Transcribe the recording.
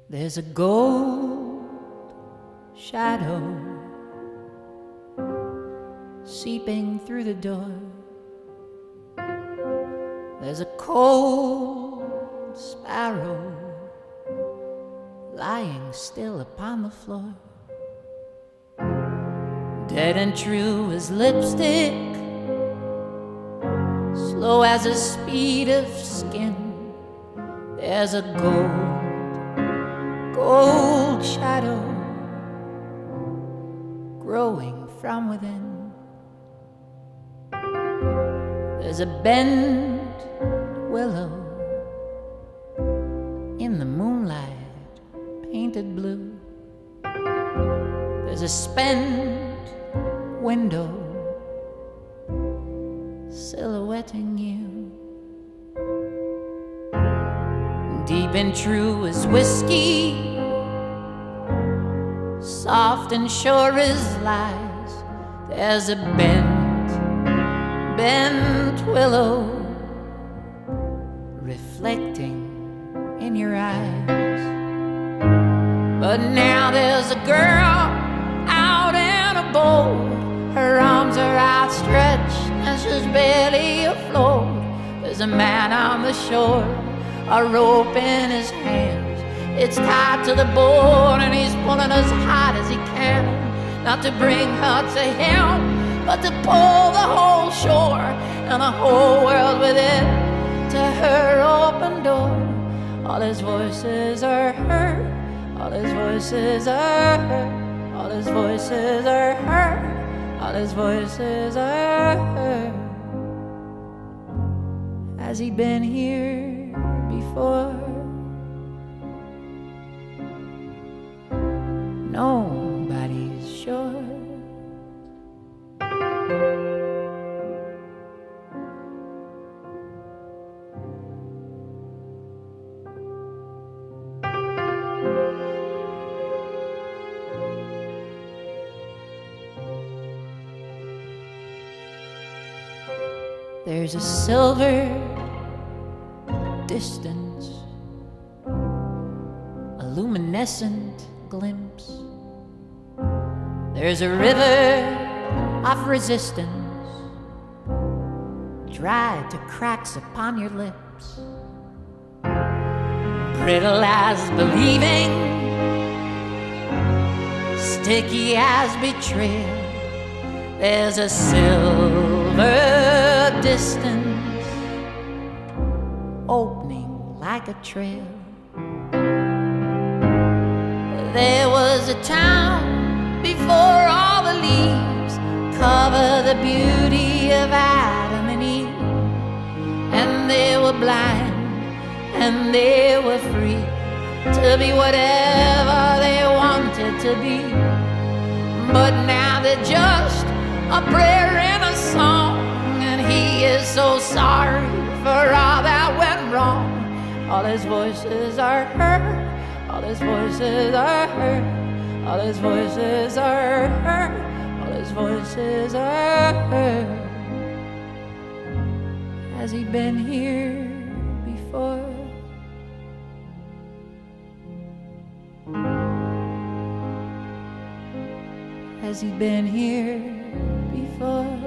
There's a gold shadow seeping through the door. There's a cold sparrow lying still upon the floor. Dead and true as lipstick, slow as the speed of skin. There's a gold shadow growing from within. There's a bent willow in the moonlight painted blue. There's a spent window silhouetting you. Deep and true as whiskey, soft and sure as lies. There's a bent willow reflecting in your eyes. But now there's a girl out in a boat. Her arms are outstretched and she's barely afloat. There's a man on the shore, a rope in his hands. It's tied to the board and he's pulling as hard as he can. Not to bring her to him, but to pull the whole shore and the whole world with it to her open door. All his voices are heard, all his voices are heard, all his voices are heard, all his voices are heard. Has he been here before? Nobody's sure. There's a silver distance, a luminescent glimpse. There's a river of resistance, dried to cracks upon your lips. Brittle as believing, sticky as betrayal. There's a silver distance opening like a trail. There was a town before all the leaves cover the beauty of Adam and Eve, and they were blind and they were free to be whatever they wanted to be. But now they're just a prayer and a song, and he is so sorry for all that went wrong. All his voices are heard, all his voices are heard, all his voices are heard, all his voices are heard. Has he been here before? Has he been here before?